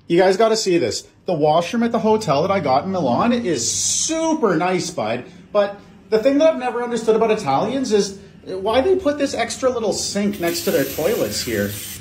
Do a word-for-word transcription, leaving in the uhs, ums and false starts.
You guys got to see this. The washroom at the hotel that I got in Milan is super nice, bud. But the thing that I've never understood about Italians is why they put this extra little sink next to their toilets here.